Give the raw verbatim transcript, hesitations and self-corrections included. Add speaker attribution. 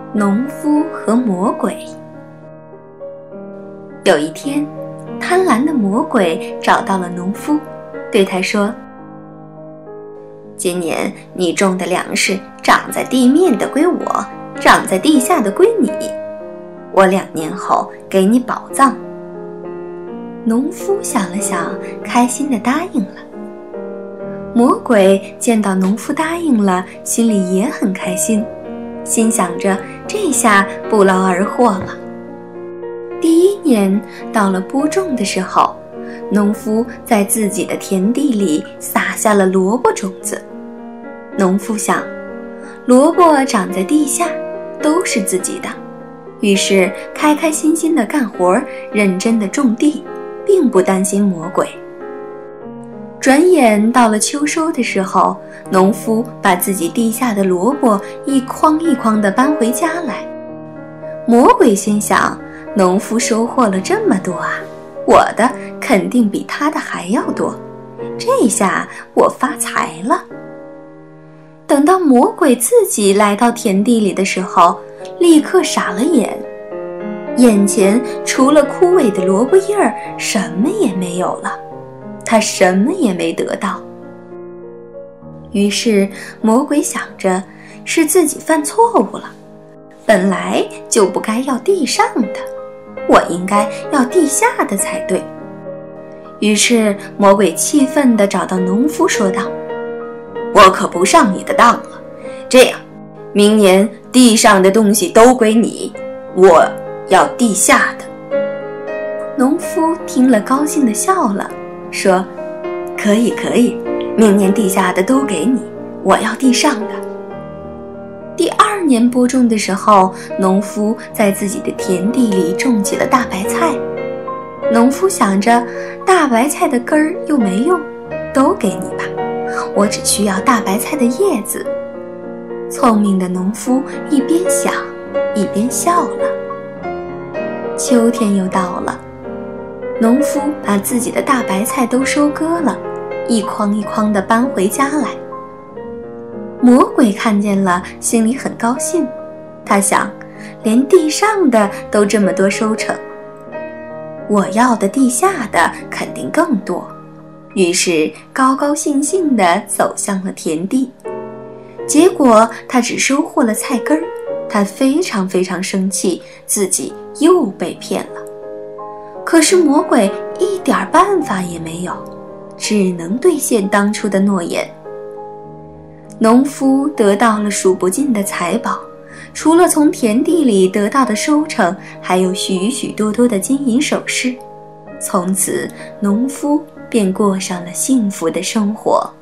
Speaker 1: 农夫和魔鬼。有一天，贪婪的魔鬼找到了农夫，对他说：今年你种的粮食长在地面的归我，长在地下的归你，我两年后给你宝藏。农夫想了想，开心地答应了。魔鬼见到农夫答应了，心里也很开心，心想着这下不劳而获了。第一年到了播种的时候，农夫在自己的田地里撒下了萝卜种子。农夫想，萝卜长在地下，都是自己的，于是开开心心地干活，认真地种地，并不担心魔鬼。转眼到了秋收的时候，农夫把自己地下的萝卜一筐一筐地搬回家来。魔鬼心想，农夫收获了这么多啊，我的肯定比他的还要多，这下我发财了。等到魔鬼自己来到田地里的时候，立刻傻了眼，眼前除了枯萎的萝卜叶儿，什么也没有了，他什么也没得到。于是魔鬼想着，是自己犯错误了，本来就不该要地上的，我应该要地下的才对。于是魔鬼气愤地找到农夫说道：我可不上你的当了，这样明年地上的东西都归你，我要地下的。农夫听了高兴地笑了，说：可以可以，明年地下的都给你，我要地上的。第二年播种的时候，农夫在自己的田地里种起了大白菜。农夫想着，大白菜的根儿又没用，都给你吧，我只需要大白菜的叶子。聪明的农夫一边想一边笑了。秋天又到了，农夫把自己的大白菜都收割了，一筐一筐地搬回家来。魔鬼看见了，心里很高兴，他想，连地上的都这么多收成，我要的地下的肯定更多，于是高高兴兴地走向了田地。结果他只收获了菜根儿，他非常非常生气，自己又被骗了。可是魔鬼一点办法也没有，只能兑现当初的诺言。农夫得到了数不尽的财宝，除了从田地里得到的收成，还有许许多多的金银首饰。从此，农夫便过上了幸福的生活。